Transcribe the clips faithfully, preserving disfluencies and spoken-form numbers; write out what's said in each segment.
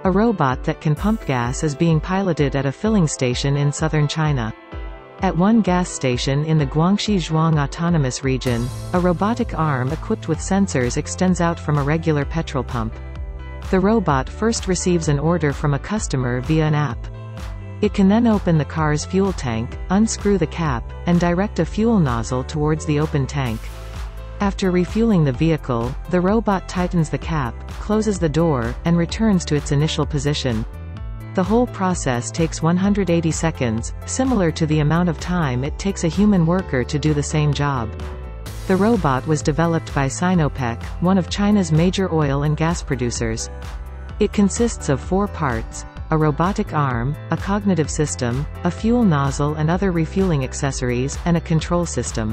A robot that can pump gas is being piloted at a filling station in southern China. At one gas station in the Guangxi Zhuang Autonomous Region, a robotic arm equipped with sensors extends out from a regular petrol pump. The robot first receives an order from a customer via an app. It can then open the car's fuel tank, unscrew the cap, and direct a fuel nozzle towards the open tank. After refueling the vehicle, the robot tightens the cap, closes the door, and returns to its initial position. The whole process takes one hundred eighty seconds, similar to the amount of time it takes a human worker to do the same job. The robot was developed by Sinopec, one of China's major oil and gas producers. It consists of four parts: a robotic arm, a cognitive system, a fuel nozzle and other refueling accessories, and a control system.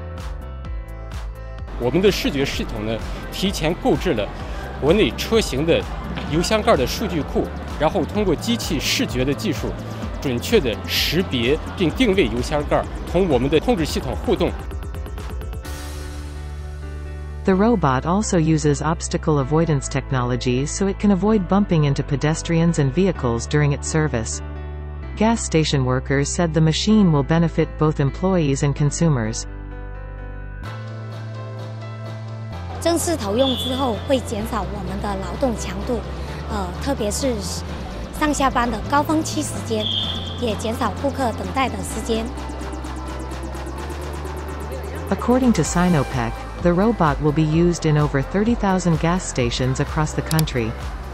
我们的视觉系统呢，提前购置了国内车型的油箱盖的数据库，然后通过机器视觉的技术，准确的识别并定位油箱盖，同我们的控制系统互动。 The robot also uses obstacle avoidance technologies so it can avoid bumping into pedestrians and vehicles during its service. Gas station workers said the machine will benefit both employees and consumers. 正式投用之后，会减少我们的劳动强度，呃，特别是上下班的高峰期时间，也减少顾客等待的时间。 According to Sinopec, the robot will be used in over thirty thousand gas stations across the country.